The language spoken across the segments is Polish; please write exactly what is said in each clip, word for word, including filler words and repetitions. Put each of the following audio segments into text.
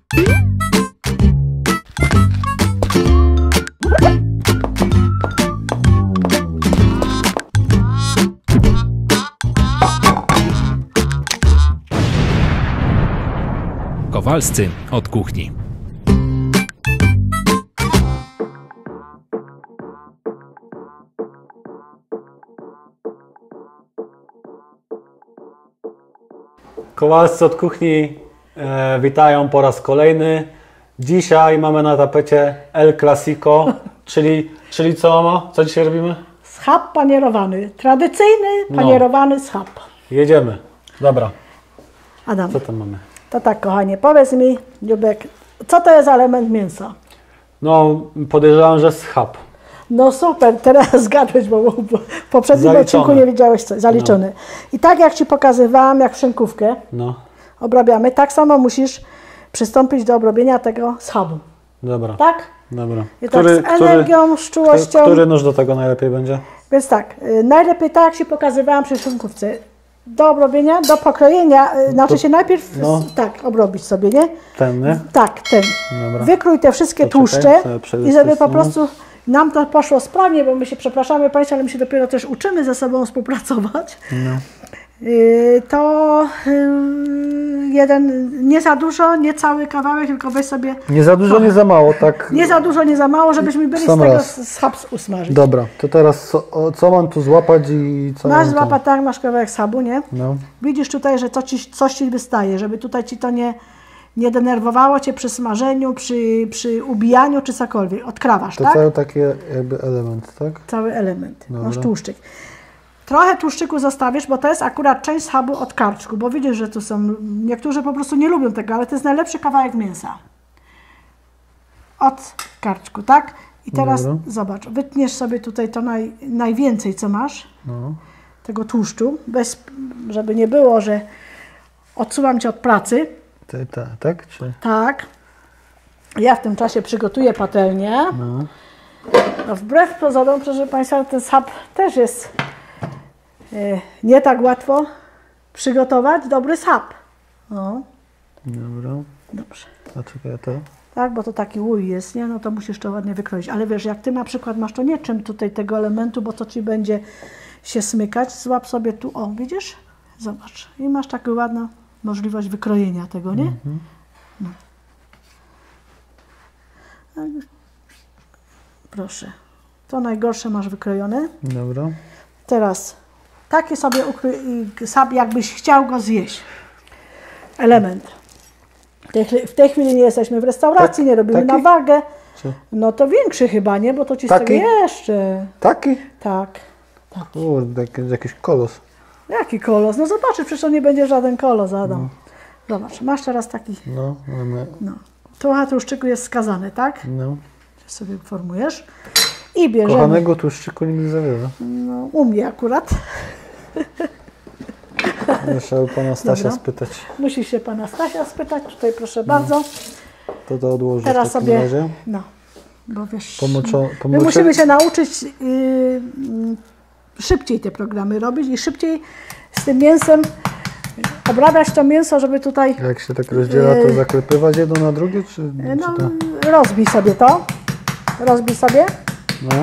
Kowalscy od kuchni. Kowalscy od kuchni e, witają po raz kolejny. Dzisiaj mamy na tapecie El Clasico, czyli, czyli co, mama? Co dzisiaj robimy? Schab panierowany. Tradycyjny, panierowany no. schab. Jedziemy. Dobra. Adam, co tam mamy? To tak, kochanie, powiedz mi, Dziubek, co to jest element mięsa? No, podejrzewam, że schab. No super, teraz zgadłeś, bo w poprzednim Zaliczone. odcinku nie wiedziałeś co. Zaliczony. No. I tak jak Ci pokazywałam, jak szynków,kę no. obrabiamy, tak samo musisz przystąpić do obrobienia tego schabu. Dobra. Tak? Dobra. I który, tak z energią, z czułością. Który, który nóż do tego najlepiej będzie? Więc tak, y, najlepiej tak jak Ci pokazywałam przy szynkówce. Do obrobienia, do pokrojenia, y, znaczy to, się najpierw no. tak obrobić sobie, nie? Ten, nie? Tak, ten. Dobra. Wykrój te wszystkie to tłuszcze czekaj, i żeby po prostu nam to poszło sprawnie, bo my się, przepraszamy Państwa, ale my się dopiero też uczymy ze sobą współpracować. No. Yy, to yy, jeden, nie za dużo, nie cały kawałek, tylko weź sobie... Nie za dużo, nie za mało, tak? Nie za dużo, nie za mało, żebyśmy byli Sam z tego schab usmażyć. Dobra, to teraz co, co mam tu złapać i co Masz mam złapać, tak, masz kawałek schabu, nie? No. Widzisz tutaj, że to ci, coś Ci wystaje, żeby tutaj Ci to nie, nie denerwowało Cię przy smażeniu, przy, przy ubijaniu czy cokolwiek. Odkrawasz, to tak? To cały taki jakby element, tak? Cały element, Dobra. Masz tłuszczyk. Trochę tłuszczyku zostawisz, bo to jest akurat część schabu od karczku, bo widzisz, że tu są, niektórzy po prostu nie lubią tego, ale to jest najlepszy kawałek mięsa. Od karczku, tak? I teraz Dobra. zobacz, wytniesz sobie tutaj to naj, najwięcej, co masz, no. tego tłuszczu, bez, żeby nie było, że odsuwam Cię od pracy. Ty, ta, tak? Czy? Tak. Ja w tym czasie przygotuję patelnię. No. No wbrew pozorom, proszę Państwa, ten schab też jest nie tak łatwo przygotować dobry schab. No. Dobra. Dobrze. A czekaj, to? Tak, bo to taki łój jest, nie? No to musisz to ładnie wykroić. Ale wiesz, jak Ty na przykład masz to nie czym tutaj tego elementu, bo to Ci będzie się smykać, złap sobie tu, o, widzisz? Zobacz. I masz taką ładną możliwość wykrojenia tego, nie? Mhm. No. Proszę. To najgorsze masz wykrojone. Dobra. Teraz taki sobie ukrój, jakbyś chciał go zjeść. Element. W tej, w tej chwili nie jesteśmy w restauracji, tak, nie robimy taki? na wagę. Czy? No to większy chyba, nie? Bo to Ci taki? sobie jeszcze. Taki? Tak. Taki. Kurde, jakiś kolos. Jaki kolos? No zobaczysz, przecież to nie będzie żaden kolos, Adam. No. Zobacz, masz teraz taki... No, mamy... No. Trochę tłuszczyku jest skazany, tak? No. Sobie formujesz. I bierzemy... Kochanego tłuszczyku nigdy za wiele. No, u mnie akurat. Muszę pana Stasia Dobra. spytać. Musisz się pana Stasia spytać. Tutaj proszę bardzo. To to odłożę Teraz w takim sobie, razie. No, bo wiesz, Pomoczo, my musimy się nauczyć yy, szybciej te programy robić i szybciej z tym mięsem obrabiać to mięso, żeby tutaj... Jak się tak rozdziela, to zaklepywać jedno na drugie? Czy, no, czy to... rozbij sobie to. Rozbij sobie. No.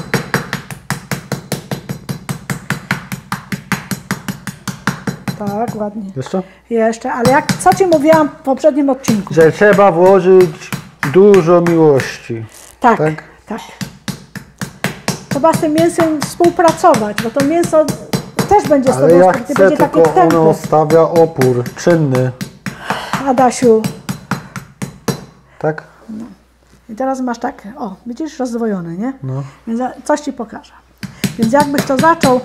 Tak, ładnie. Jeszcze? Jeszcze, ale jak, co Ci mówiłam w poprzednim odcinku? Że trzeba włożyć dużo miłości. Tak, tak. tak. Trzeba z tym mięsem współpracować, bo to mięso też będzie z Ale tobą ja chcę, będzie tylko takie ono stawia opór czynny. Adasiu. Tak? No. I teraz masz tak, o, widzisz, rozdwojone, nie? No. Więc coś Ci pokażę. Więc jakbyś to zaczął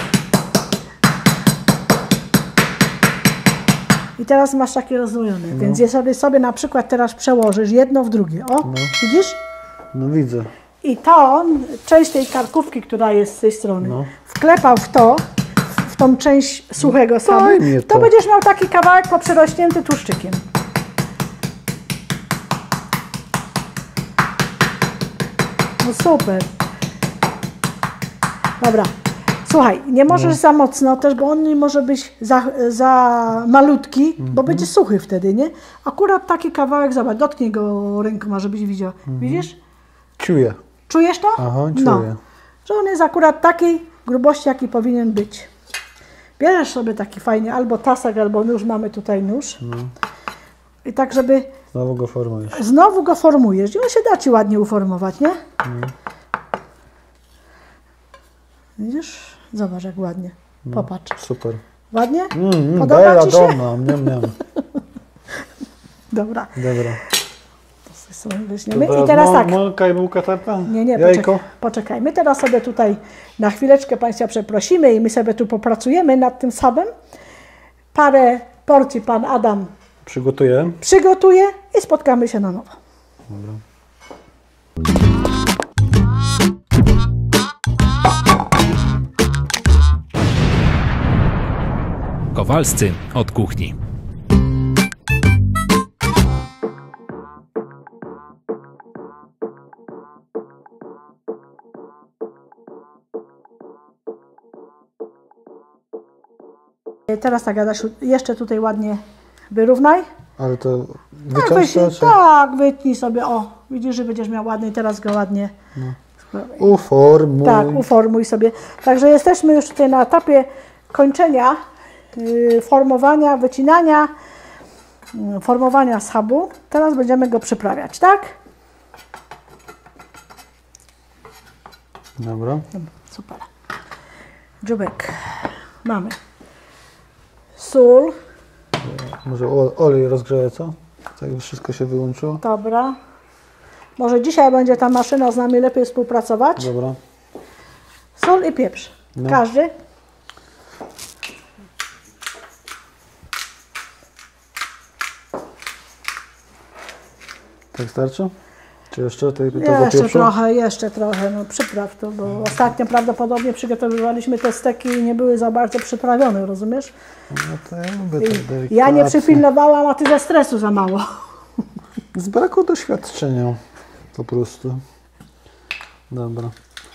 i teraz masz takie rozdwojone, no. Więc jeżeli sobie na przykład teraz przełożysz jedno w drugie, o, no. Widzisz? No widzę. I to, część tej karkówki, która jest z tej strony, no. wklepał w to, w tą część suchego schabu, to. to będziesz miał taki kawałek poprzerośnięty tłuszczykiem. No super. Dobra. Słuchaj, nie możesz no. za mocno też, bo on nie może być za, za malutki, mhm. bo będzie suchy wtedy, nie? Akurat taki kawałek, zobacz, dotknij go ręką, żebyś widział. Mhm. Widzisz? Czuję. Czujesz to? Aha, czuję. No. Że on jest akurat takiej grubości, jaki powinien być. Bierzesz sobie taki fajny albo tasak, albo nóż, mamy tutaj nóż. No. I tak, żeby... Znowu go formujesz. Znowu go formujesz i on się da Ci ładnie uformować, nie? Mm. Widzisz? Zobacz jak ładnie. Popatrz. Mm, super. Ładnie? Mm, Podoba Ci się? Miam, miam. Dobra. Dobra. To sobie weźmiemy. I teraz tak. Mąka i bułka tarta? Nie, nie, poczekaj, poczekaj. My teraz sobie tutaj na chwileczkę Państwa przeprosimy i my sobie tu popracujemy nad tym samym. Parę porcji Pan Adam Przygotuję. Przygotuje i spotkamy się na nowo. Dobra. Kowalscy od kuchni. Teraz tak, Adasiu, jeszcze tutaj ładnie wyrównaj. Ale to wyciąć tak, tak, wytnij sobie, o, widzisz, że będziesz miał ładny, teraz go ładnie no. uformuj. Tak, uformuj sobie. Także jesteśmy już tutaj na etapie kończenia yy, formowania, wycinania, yy, formowania schabu. Teraz będziemy go przyprawiać, tak? Dobra. Super. Dziubek mamy. Sól. Może olej rozgrzeje, co? Tak wszystko się wyłączyło. Dobra. Może dzisiaj będzie ta maszyna z nami lepiej współpracować. Dobra. Sól i pieprz. No. Każdy. Tak starczy? Czy jeszcze tej, tego Jeszcze pieprzu? trochę, jeszcze trochę. No przypraw to, bo mhm. ostatnio prawdopodobnie przygotowywaliśmy te steki i nie były za bardzo przyprawione, rozumiesz? No to ja lubię tak delikatnie. Ja nie przypilnowałam, a ty ze stresu za mało. Z braku doświadczenia po prostu. Dobra.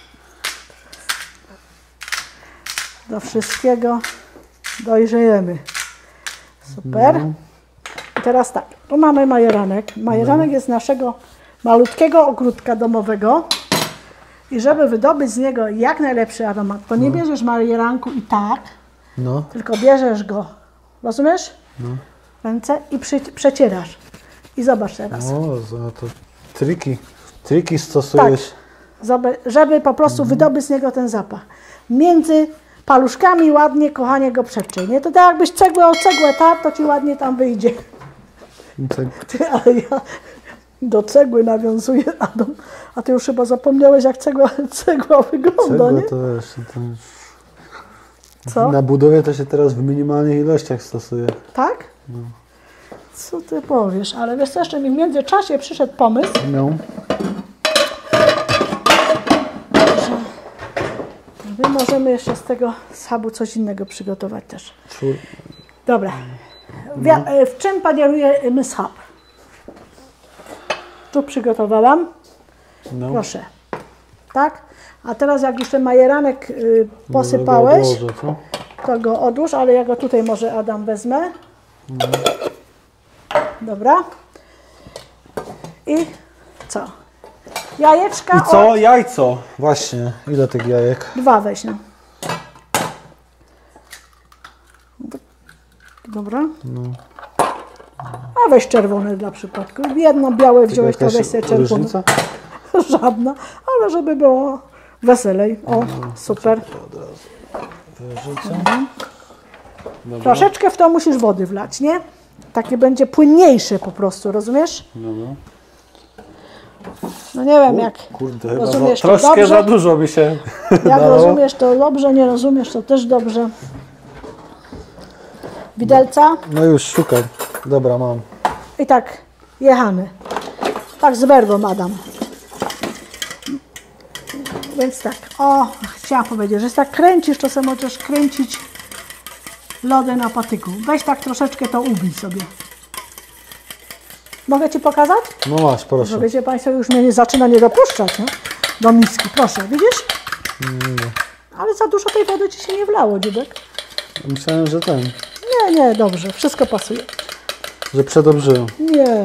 Do wszystkiego dojrzejemy. Super. No. I teraz tak, tu mamy majeranek. Majeranek no. jest naszego malutkiego ogródka domowego. I żeby wydobyć z niego jak najlepszy aromat, to nie no. bierzesz majeranku i tak, no. tylko bierzesz go, rozumiesz? No. Ręce i przy, przecierasz. I zobacz teraz. O, za to triki, triki stosujesz. Tak, żeby po prostu mm. wydobyć z niego ten zapach. Między paluszkami ładnie, kochanie, go przepczej. Nie? To tak jakbyś cegłę o cegłę tarł, to ci ładnie tam wyjdzie. Tak. Ty, ale ja do cegły nawiązuję, Adam, a ty już chyba zapomniałeś, jak cegła, cegła wygląda, cegła nie? To wiesz, to już... Co? Na budowie to się teraz w minimalnych ilościach stosuje. Tak? No. Co ty powiesz? Ale wiesz co, jeszcze mi w międzyczasie przyszedł pomysł, no. że my możemy jeszcze z tego schabu coś innego przygotować też. Czur... Dobra. W, w czym panierujemy schab? Tu przygotowałam. No. Proszę. Tak? A teraz jak już ten majeranek y, posypałeś, no, odłożę, co? to go odłóż, ale ja go tutaj może, Adam, wezmę. No. Dobra. I co? Jajeczka. I co? Od... Jajco. Właśnie. Ile tych jajek? Dwa weź. No. Dobra. No. A weź czerwone dla przypadku. Jedno białe wziąłeś, to weź sobie czerwone. Różnica? Żadna, ale żeby było weselej. O, no, super. Mhm. Troszeczkę w to musisz wody wlać, nie? Takie będzie płynniejsze po prostu, rozumiesz? No, no. No nie wiem, jak Kurde, rozumiesz, chyba za, to troszkę dobrze. za dużo mi się Jak dało. rozumiesz, to dobrze, nie rozumiesz, to też dobrze. Widelca? No już szukam. Dobra, mam. I tak, jechamy. Tak z werwą, Adam. Więc tak, o, chciałam powiedzieć, że tak kręcisz, to sobie możesz kręcić lody na patyku. Weź tak troszeczkę to ubij sobie. Mogę Ci pokazać? No masz, proszę. Że wiecie Państwo, już mnie nie zaczyna nie dopuszczać, no? Do miski. Proszę, widzisz? Nie. Ale za dużo tej wody ci się nie wlało, Dziubek. Myślałem, że ten. Nie, nie, dobrze, wszystko pasuje. Że przedobrzyło. Nie.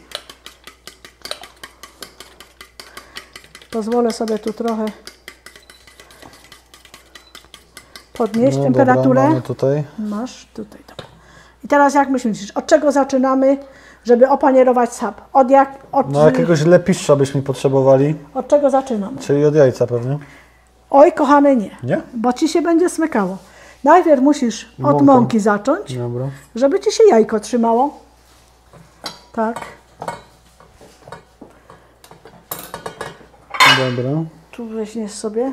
Pozwolę sobie tu trochę podnieść No, temperaturę. Dobra, mamy tutaj. Masz tutaj. Dobra. I teraz jak myślisz, od czego zaczynamy, żeby opanierować schab? Od jak? Od, No jakiegoś lepiszcza byśmy potrzebowali. Od czego zaczynamy? Czyli od jajca pewnie. Oj, kochany, nie. Nie? Bo ci się będzie smykało. Najpierw musisz od Mąką. mąki zacząć, Dobra. żeby ci się jajko trzymało. Tak. Dobra. Tu weźmiesz sobie.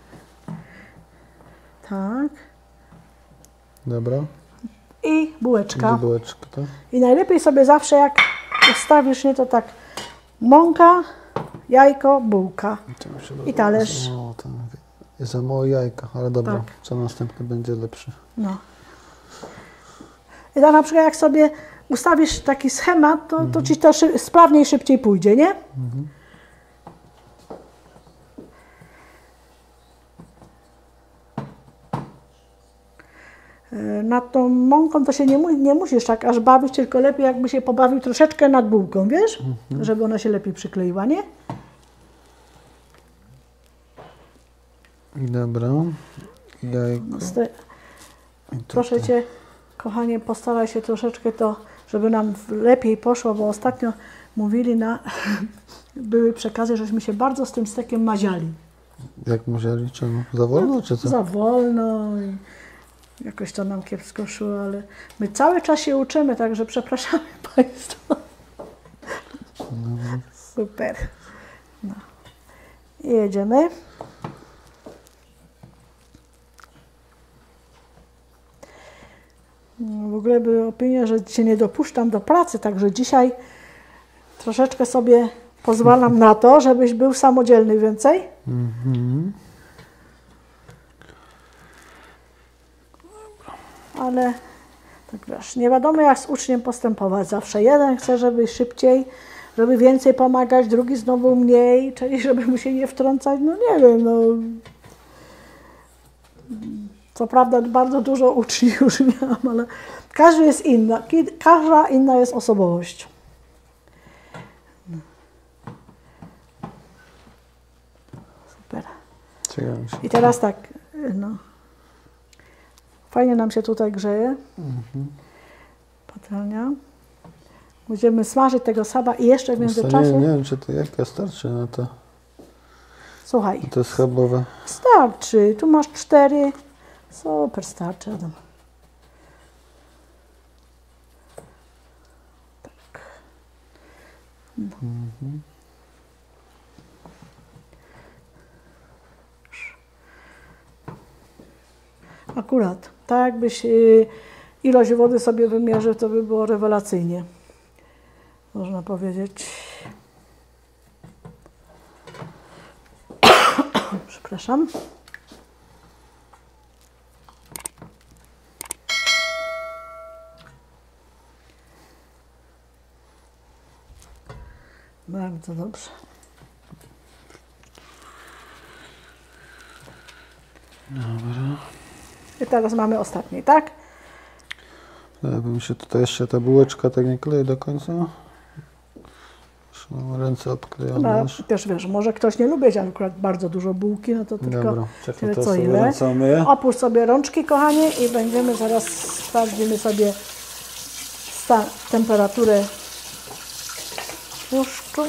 Tak. Dobra. I bułeczka. Bułeczka, tak? I najlepiej sobie zawsze jak ustawisz, nie, to tak mąka, jajko, bułka i talerz. O, tak. Jest za mało jajka, ale dobra, Tak. co następny będzie lepszy. No. I to na przykład jak sobie ustawisz taki schemat, to, to ci to szy sprawniej, szybciej pójdzie, nie? Mhm. Nad tą mąką to się nie, mu nie musisz tak aż bawić, tylko lepiej jakby się pobawił troszeczkę nad bułką, wiesz? Mhm. Żeby ona się lepiej przykleiła, nie? Dobra. Jajko. No, proszę Cię, kochanie, postaraj się troszeczkę to, żeby nam lepiej poszło, bo ostatnio mówili na... były przekazy, żeśmy się bardzo z tym stekiem maziali. Jak musieli? Czemu? Za wolno, czy co? Za wolno i jakoś to nam kiepsko szło, ale my cały czas się uczymy, także przepraszamy Państwa. No. Super. No. I jedziemy. W ogóle była opinia, że Cię nie dopuszczam do pracy, także dzisiaj troszeczkę sobie pozwalam na to, żebyś był samodzielny więcej. Mhm. Ale tak wiesz, nie wiadomo jak z uczniem postępować. Zawsze jeden chce, żeby szybciej, żeby więcej pomagać, drugi znowu mniej, czyli żeby mu się nie wtrącać. No nie wiem, no. Co prawda bardzo dużo uczniów już miałam, ale każdy jest inna. Każda inna jest osobowość. Super. I teraz tak, no. Fajnie nam się tutaj grzeje. Mhm. Patelnia. Będziemy smażyć tego schaba i jeszcze w międzyczasie... Nie, nie wiem, czy to jajka starczy na to. Słuchaj. To jest schabowe. Starczy. Tu masz cztery. Super, starczy, Adam. Tak. No. Mhm. Akurat. Tak jakbyś y, ilość wody sobie wymierzył, to by było rewelacyjnie. Można powiedzieć. Przepraszam. Bardzo dobrze. Dobra. I teraz mamy ostatni, tak? Ja bym się tutaj jeszcze ta bułeczka tak nie klei do końca. Już mam ręce obklejone. No, też wiesz, może ktoś nie lubi akurat bardzo dużo bułki, no to tylko Dobra, czekaj, tyle to co sobie ile. ręce umyję. Opuść sobie rączki, kochanie, i będziemy zaraz sprawdzimy sobie stan, temperaturę tłuszczu.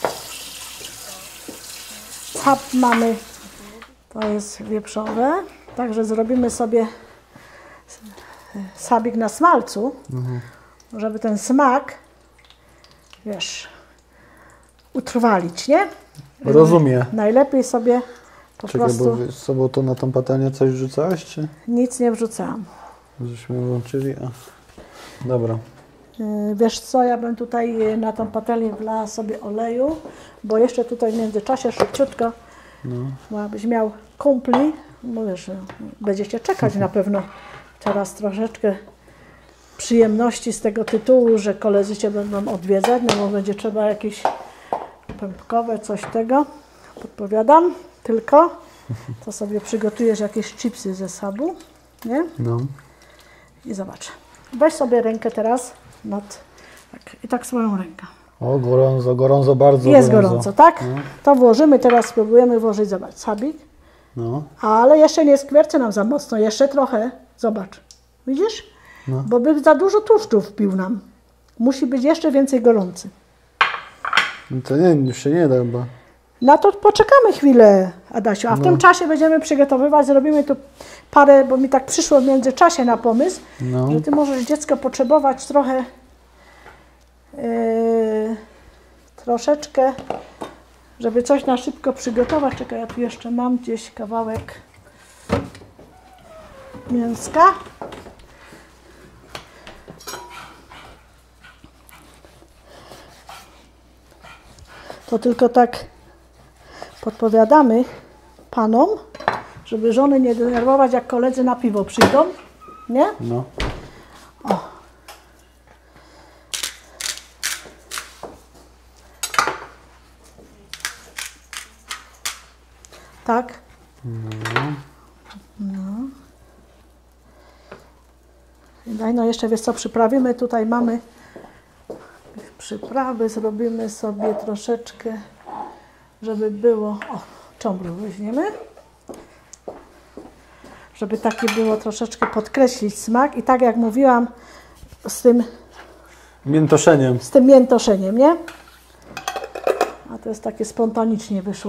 Schab mamy, to jest wieprzowe, także zrobimy sobie schabik na smalcu, mhm. żeby ten smak, wiesz, utrwalić, nie? Rozumiem. Najlepiej sobie po Czekaj, prostu... bo z sobą to na tą patelnię coś wrzucałeś, czy? Nic nie wrzucałam. Żeśmy włączyli, a... Dobra. Wiesz co, ja bym tutaj na tą patelnię wlała sobie oleju, bo jeszcze tutaj w międzyczasie szybciutko, no. bo abyś miał kumpli, bo wiesz, będziecie czekać na pewno teraz troszeczkę przyjemności z tego tytułu, że koledzy Cię będą odwiedzać, no bo będzie trzeba jakieś pępkowe coś tego, podpowiadam, tylko to sobie przygotujesz jakieś chipsy ze schabu, nie? No. I zobacz. Weź sobie rękę teraz nad, tak, i tak swoją rękę. O, gorąco, gorąco, bardzo Jest gorąco. gorąco, tak? No. To włożymy, teraz spróbujemy włożyć, zobacz, schabik. No. Ale jeszcze nie skwercy nam za mocno, jeszcze trochę, zobacz. Widzisz? No. Bo by za dużo tłuszczu wpił nam. Musi być jeszcze więcej gorący. No to nie, już się nie da chyba. No to poczekamy chwilę, Adasiu, a w No. tym czasie będziemy przygotowywać, zrobimy tu parę, bo mi tak przyszło w międzyczasie na pomysł, No. że ty możesz dziecko potrzebować trochę, yy, troszeczkę, żeby coś na szybko przygotować. Czekaj, ja tu jeszcze mam gdzieś kawałek mięska. To tylko tak podpowiadamy panom, żeby żony nie denerwować, jak koledzy na piwo przyjdą, nie? No. O. Tak. No. No. Daj, no jeszcze wiesz co, przyprawimy, tutaj mamy przyprawy, zrobimy sobie troszeczkę, żeby było, o, cząbru weźmiemy, żeby takie było troszeczkę podkreślić smak i tak jak mówiłam z tym Miętoszeniem. z tym miętoszeniem, nie? A to jest takie spontanicznie wyszło.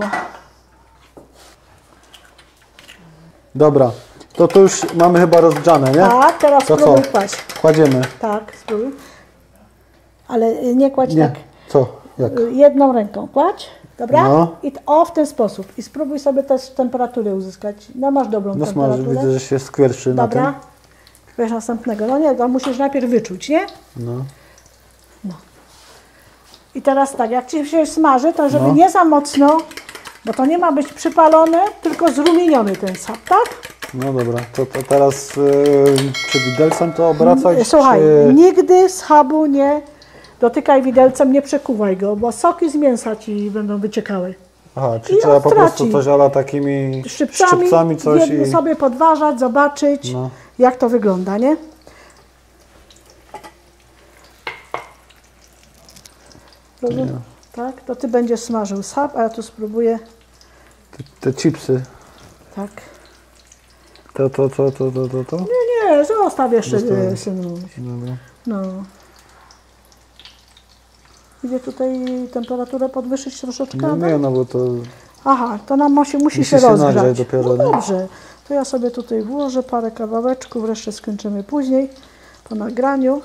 Dobra, to to już mamy chyba rozgrzane, nie? Tak, teraz To spróbuj co? kłaść. Kładziemy. Tak, spróbuj. Ale nie kładź Nie. tak. Co? Jak? Jedną ręką kładź, dobra? No. I t- o, w ten sposób. I spróbuj sobie też temperaturę uzyskać. No masz dobrą No smaży, temperaturę. widzę, że się skwierczy na Dobra. tym. Weź następnego. No nie, to musisz najpierw wyczuć, nie? No. I teraz tak, jak Ci się smaży, to żeby No. nie za mocno, bo to nie ma być przypalone, tylko zrumieniony ten sak, tak? No dobra, to, to teraz yy, czy widelcem to obracać? Słuchaj, czy... nigdy schabu nie dotykaj widelcem, nie przekuwaj go, bo soki z mięsa Ci będą wyciekały. Aha, czyli I trzeba on po straci. prostu coś ala takimi Szczypcami, szczypcami coś jedno i... sobie podważać, zobaczyć, No. jak to wygląda, nie? Rozum- Nie. Tak, to Ty będziesz smażył schab, a ja tu spróbuję, Te, te chipsy. tak. To, to, to, to, to, to, to? Nie, nie, zostaw jeszcze, Zostawię. e, synuś. Dobra. No. Idzie tutaj temperaturę podwyższyć troszeczkę? No Adam? nie, no bo to... Aha, to nam musi, musi, Musi się się rozgrzać. nagrzać dopiero, No nie? dobrze, to ja sobie tutaj włożę parę kawałeczków, resztę skończymy później po nagraniu.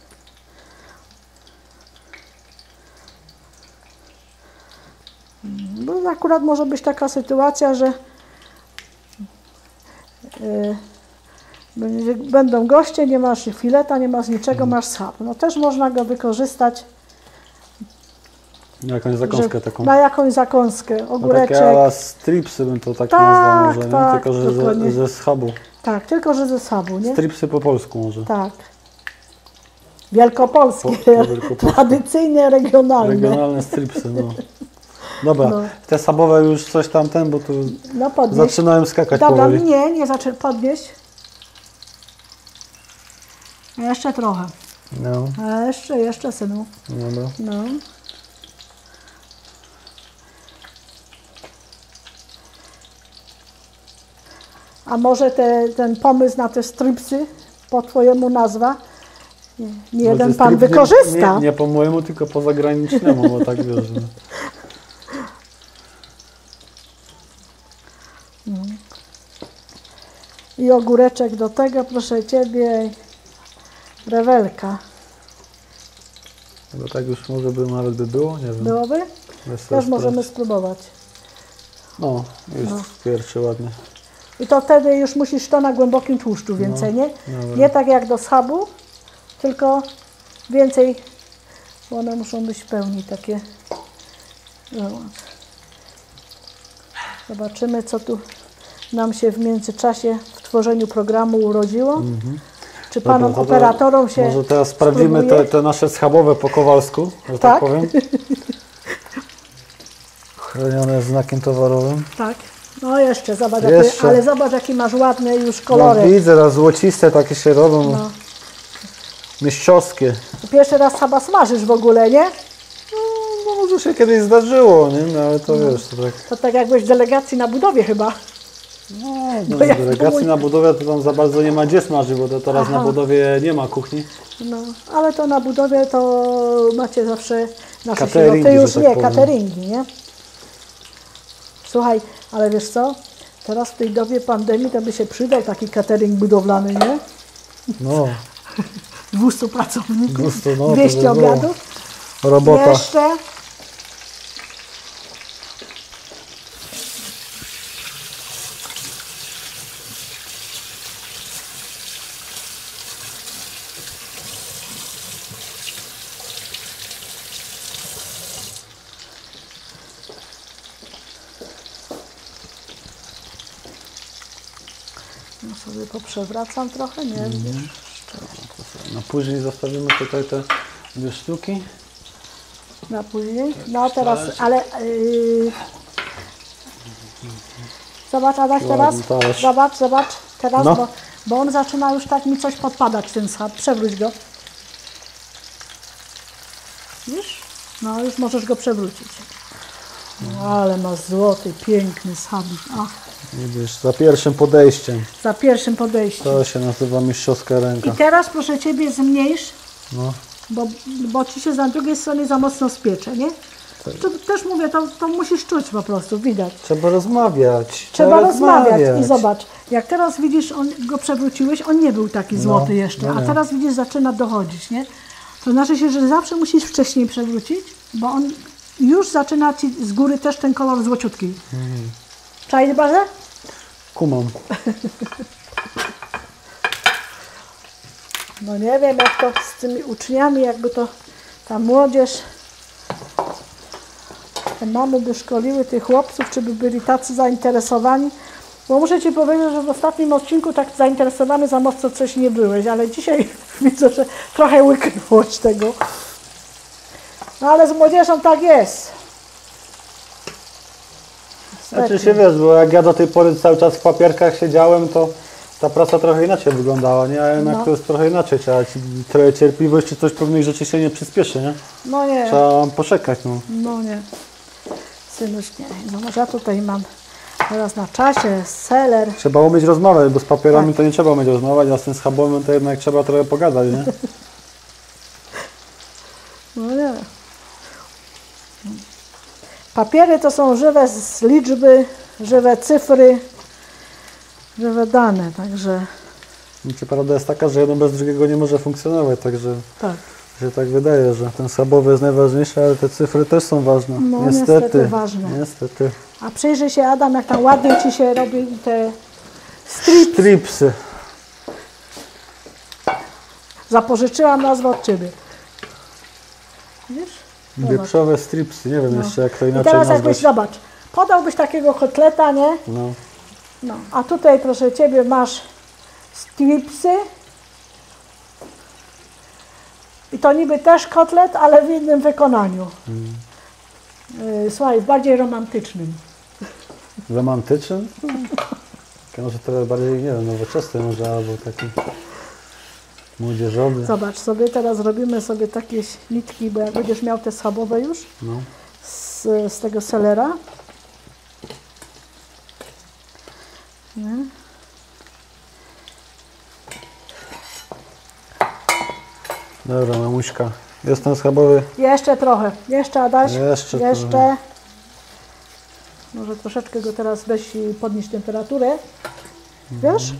Bo akurat może być taka sytuacja, że yy, będzie- będą goście, nie masz fileta, nie masz niczego, masz schab. No też można go wykorzystać Jakąś zakąskę że- taką. na jakąś zakąskę, No ogóreczek. takie ala stripsy bym to tak, Tak, nazwał może, nie? tak, Tylko, że dokładnie. ze, ze schabu. Tak, tylko że ze schabu, nie? Stripsy po polsku może. Tak. Wielkopolskie, Po- po wielkopolskie. tradycyjne, regionalne. Regionalne stripsy, no. Dobra, No. te schabowe już coś tam ten, bo tu No podnieś. zaczynałem skakać Dobra, powoli. nie, nie zaczę podnieść. Jeszcze trochę. No, A jeszcze, jeszcze synu. dobra. No. A może te, ten pomysł na te stripsy po twojemu nazwa? Nie, nie jeden Może pan strip nie- wykorzysta. Nie, nie po mojemu, tylko po zagranicznemu, bo tak wiesz. No. I ogóreczek do tego, proszę Ciebie. Rewelka. Bo tak już może by nawet by było, nie wiem. Byłoby? Bez Też sensu. możemy spróbować. No, już No. pierwszy ładnie. I to wtedy już musisz to na głębokim tłuszczu więcej, nie? dobra. Nie tak jak do schabu, tylko więcej, bo one muszą być w pełni takie. Zobacz. Zobaczymy, co tu nam się w międzyczasie w tworzeniu programu urodziło. Czy panom Dobra, to to operatorom się Może teraz sprawdzimy te, spróbuje? te nasze schabowe po kowalsku, że tak, Tak. powiem. Chronione znakiem towarowym. Tak. No jeszcze, zobacz, Jeszcze. Jakie, ale zobacz jaki masz ładne już kolory. No widzę, raz złociste takie się robią, No. mistrzowskie. Pierwszy raz chyba smażysz w ogóle, nie? No, no może się kiedyś zdarzyło, nie? No ale to wiesz, to tak... To tak jakbyś w delegacji na budowie chyba. No, no Bo ja- delegacji na budowie to tam za bardzo nie ma gdzie smażyć, bo to teraz Aha. na budowie nie ma kuchni. No, ale to na budowie to macie zawsze nasze Cateringi, siłoty, już że tak nie, powiem. cateringi, nie? Słuchaj, ale wiesz co? Teraz w tej dobie pandemii to by się przydał taki catering budowlany, nie? No, dwieście pracowników, dwieście, no, to dwieście by było. obiadów. robota. Jeszcze. No sobie poprzewracam trochę, nie? Mm. No później zostawimy tutaj te dwie sztuki. Na później. No teraz, ale yy, zobacz Adaś teraz, Ładny talerz. zobacz, zobacz teraz, No. bo, bo on zaczyna już tak mi coś podpadać ten schab. Przewróć go. Wiesz? No już możesz go przewrócić. No, ale ma złoty, piękny schabik. Ach, Widzisz, za pierwszym podejściem. za pierwszym podejściem. To się nazywa mistrzowska ręka. I teraz proszę Ciebie zmniejsz, No. bo, bo Ci się na drugiej stronie za mocno spiecze, nie? To też mówię, to, to musisz czuć po prostu, widać. Trzeba rozmawiać. Trzeba rozmawiać. I zobacz, jak teraz widzisz, on, go przewróciłeś, on nie był taki złoty No, jeszcze, no a nie. teraz widzisz, zaczyna dochodzić, nie? To znaczy się, że zawsze musisz wcześniej przewrócić, bo on już zaczyna Ci z góry też ten kolor złociutki. Mhm. Czaisz bazę? Kumam. No nie wiem, jak to z tymi uczniami, jakby to ta młodzież, te mamy by szkoliły tych chłopców, czy by byli tacy zainteresowani. Bo muszę Ci powiedzieć, że w ostatnim odcinku tak zainteresowany za mocno coś nie byłeś, ale dzisiaj widzę, że trochę łyknąłeś tego. No ale z młodzieżą tak jest. Znaczy się wiesz, bo jak ja do tej pory cały czas w papierkach siedziałem, to ta praca trochę inaczej wyglądała, nie? A jednak No. to jest trochę inaczej. Trzeba ci trochę cierpliwości, coś pewnych rzeczy się nie przyspieszy, nie? No nie, Trzeba poczekać, no. no nie. Synuś, nie. No może ja tutaj mam teraz na czasie seler. Trzeba umieć rozmawiać, bo z papierami Tak. to nie trzeba umieć rozmawiać, a z tym schabowym to jednak trzeba trochę pogadać, nie? No nie. Papiery to są żywe z liczby, żywe cyfry, żywe dane, także Znaczy, prawda jest taka, że jedno bez drugiego nie może funkcjonować, także tak. się tak wydaje, że ten schabowy jest najważniejszy, ale te cyfry też są ważne. No, niestety. niestety ważne. Niestety. A przyjrzyj się Adam, jak tam ładnie Ci się robi te strip. Stripsy. Zapożyczyłam nazwę od Ciebie. Widzisz? Zobacz. Wieprzowe stripsy, nie wiem jeszcze jak to I inaczej teraz nazwać. jakbyś, zobacz, podałbyś takiego kotleta, nie? No. No, a tutaj proszę Ciebie masz stripsy. I to niby też kotlet, ale w innym wykonaniu. Mm. Słuchaj, w bardziej romantycznym. Romantyczny? Hmm. Może trochę bardziej, nie wiem, nowoczesny może, albo taki młodzieżowy. Zobacz sobie, teraz robimy sobie takie nitki, bo jak będziesz miał te schabowe już No. z, z tego selera. Nie? Dobra, mamuśka. Jest ten schabowy? Jeszcze trochę, jeszcze Adaś, Jeszcze jeszcze. trochę. Może troszeczkę go teraz weź i podnieść temperaturę, wiesz?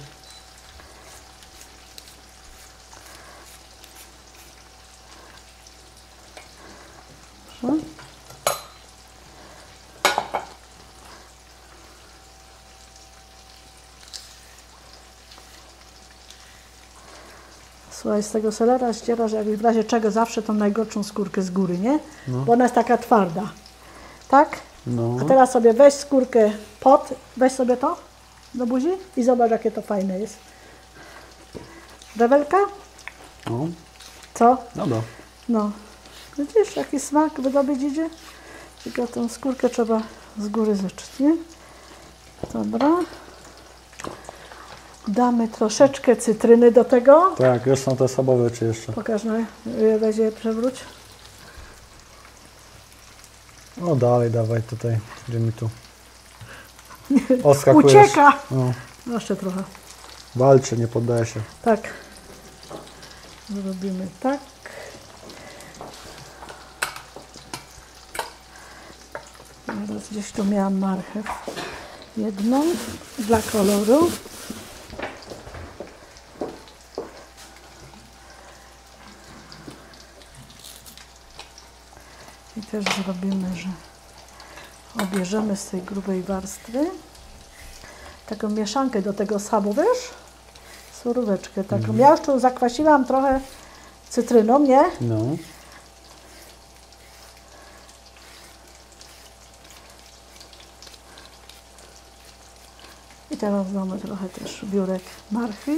Proszę. Słuchaj, z tego selera ścierasz, jak w razie czego zawsze tą najgorszą skórkę z góry, nie? No. Bo ona jest taka twarda. Tak? No. A teraz sobie weź skórkę pod, weź sobie to do buzi i zobacz, jakie to fajne jest. Rewelka? No. Co? Dobra. No. Widzisz, jaki smak wydobyć idzie? Tylko tą skórkę trzeba z góry zeczyć, nie? Dobra. Damy troszeczkę cytryny do tego. Tak, już są te schabowe, czy jeszcze? Pokaż, no, weź przewróć. No dalej, dawaj tutaj, gdzie mi tu oskakujesz. Ucieka! No. Jeszcze trochę. Walczy, nie poddaje się. Tak. Zrobimy tak. Teraz gdzieś tu miałam marchew. Jedną dla koloru. I też zrobimy, że obierzemy z tej grubej warstwy taką mieszankę do tego schabu, wiesz? Suróweczkę taką. Mhm. Ja już tu zakwasiłam trochę cytryną, nie? No. I teraz mamy trochę też biurek marchwi.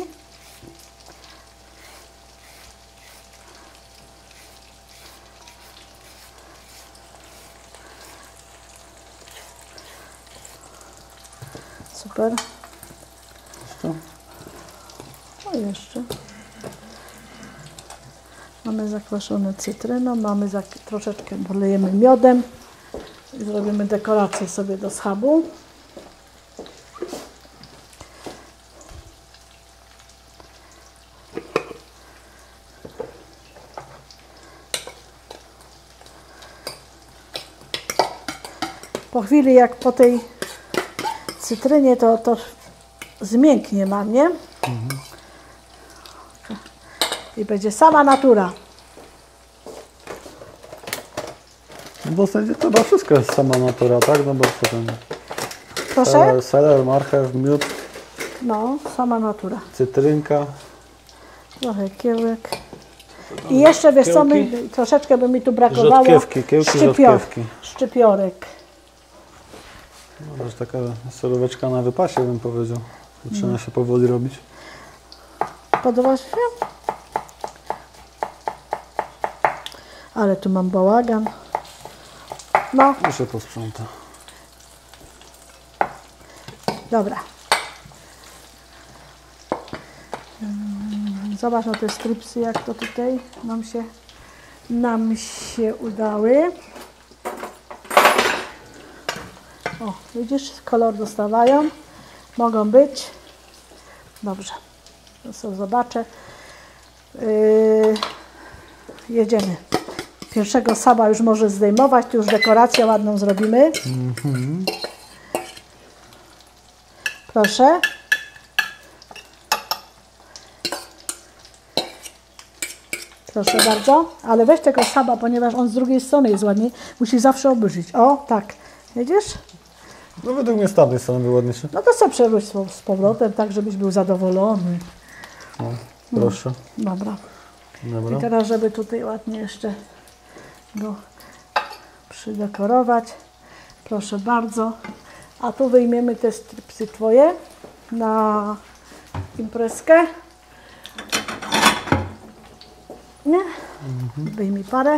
Super. Co? O, jeszcze. Mamy zakwaszone cytryną, mamy zak troszeczkę dolejemy miodem i zrobimy dekorację sobie do schabu. Po chwili, jak po tej cytrynie, to, to zmięknie mam, nie? Mhm. I będzie sama natura. No bo w zasadzie to chyba wszystko jest sama natura, tak? No bo co ten... Proszę? Seler, seler, marchew, miód. No, sama natura. Cytrynka. Trochę kiełek. I jeszcze, wiesz co, mi, troszeczkę by mi tu brakowało. Rzodkiewki, kiełki, Szczypior, rzodkiewki. Szczypiorek. No, to jest taka suróweczka na wypasie, bym powiedział. Zaczyna no. się powoli robić. Podoba się? Ale tu mam bałagan. No. I się posprząta. Dobra. Zobacz na te stripsy, jak to tutaj nam się, nam się udały. O, widzisz, kolor dostawają. Mogą być. Dobrze. To sobie zobaczę. Yy, jedziemy. Pierwszego saba już może zdejmować. Tu już dekorację ładną zrobimy. Mm-hmm. Proszę. Proszę bardzo. Ale weź tego saba, ponieważ on z drugiej strony jest ładniej. Musisz zawsze obrócić. O, tak. Widzisz? No według mnie z tamtej strony był ładniejszy. No to sobie przewróć z powrotem, tak żebyś był zadowolony. O, proszę. No, dobra. Dobra. I teraz, żeby tutaj ładnie jeszcze go przydekorować. Proszę bardzo. A tu wyjmiemy te stripsy twoje na imprezkę. Nie? Mhm. Wyjmij parę.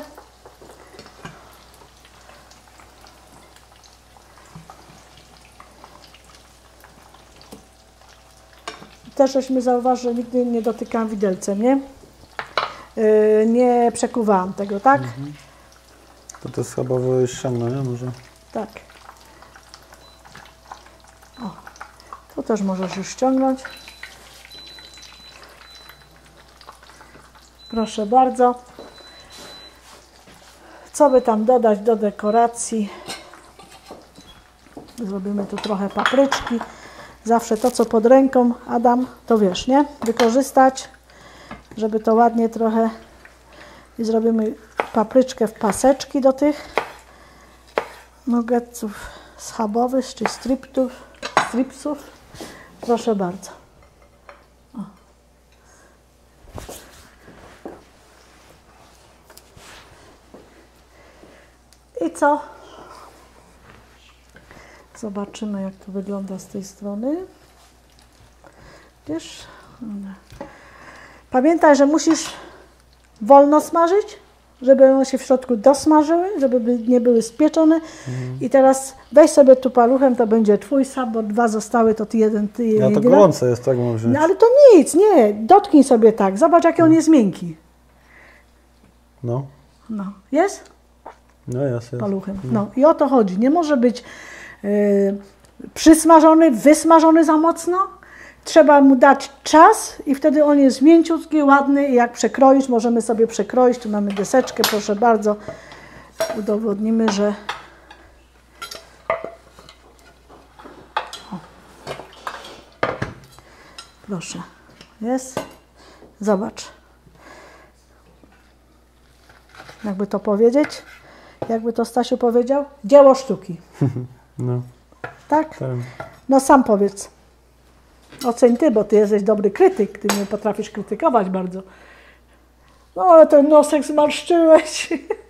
Też żeśmy zauważyli, że nigdy nie dotykałam widelcem, nie? Yy, nie przekuwałam tego, tak? Mhm. To to jest chyba ściągnę, nie? Może? Tak. O, to też możesz już ściągnąć. Proszę bardzo. Co by tam dodać do dekoracji? Zrobimy tu trochę papryczki. Zawsze to, co pod ręką, Adam, to wiesz, nie? Wykorzystać, żeby to ładnie trochę... I zrobimy papryczkę w paseczki do tych nuggetsów schabowych, czy stripsów. stripsów. Proszę bardzo. O. I co? Zobaczymy, jak to wygląda z tej strony. Wiesz? Pamiętaj, że musisz wolno smażyć, żeby one się w środku dosmażyły, żeby nie były spieczone. Mhm. I teraz weź sobie tu paluchem, to będzie twój sam, bo dwa zostały, to ty jeden, ty jeden. Ja to gorące jest, tak może. No ale to nic, nie, dotknij sobie tak, zobacz jaki on jest miękki. No. No, jest? No jest, jest. Paluchem. No i o to chodzi, nie może być yy, przysmażony, wysmażony za mocno. Trzeba mu dać czas i wtedy on jest mięciutki, ładny i jak przekroisz, możemy sobie przekroić. Tu mamy deseczkę, proszę bardzo. Udowodnimy, że... O. Proszę. Jest? Zobacz. Jakby to powiedzieć? Jakby to Stasiu powiedział? Dzieło sztuki. No. Tak? No sam powiedz. Oceń ty, bo ty jesteś dobry krytyk, ty mnie potrafisz krytykować bardzo. No ale ten nosek zmarszczyłeś.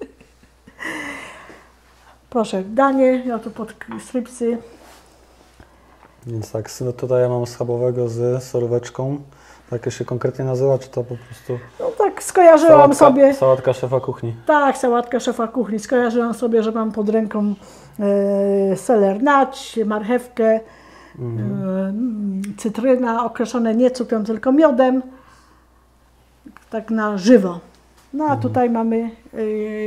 Proszę, danie, ja tu pod stripsy. Więc tak, no tutaj ja mam schabowego z soróweczką. Tak się konkretnie nazywa, czy to po prostu... No tak, skojarzyłam sałatka, sobie... Sałatka szefa kuchni. Tak, sałatka szefa kuchni. Skojarzyłam sobie, że mam pod ręką e, seler nać, marchewkę, mhm. e, cytryna, określone nie cukrem, tylko miodem. Tak na żywo. No a mhm. tutaj mamy... E,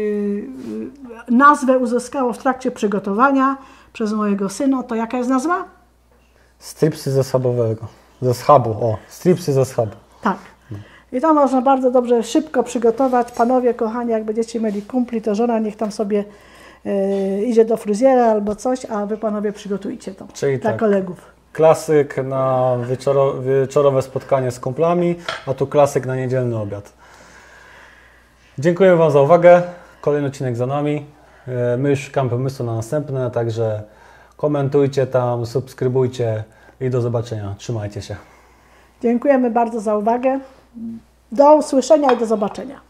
nazwę uzyskało w trakcie przygotowania przez mojego syna. To jaka jest nazwa? Stripsy ze schabowego. Ze schabu, o, stripsy ze schabu. Tak. I to można bardzo dobrze, szybko przygotować. Panowie, kochani, jak będziecie mieli kumpli, to żona niech tam sobie e, idzie do fryzjera albo coś, a wy panowie przygotujcie to Czyli dla tak, kolegów. Klasyk na wieczoro, wieczorowe spotkanie z kumplami, a tu klasyk na niedzielny obiad. Dziękuję wam za uwagę. Kolejny odcinek za nami. E, my już szukamy pomysłu na następne, także komentujcie tam, subskrybujcie. I do zobaczenia. Trzymajcie się. Dziękujemy bardzo za uwagę. Do usłyszenia i do zobaczenia.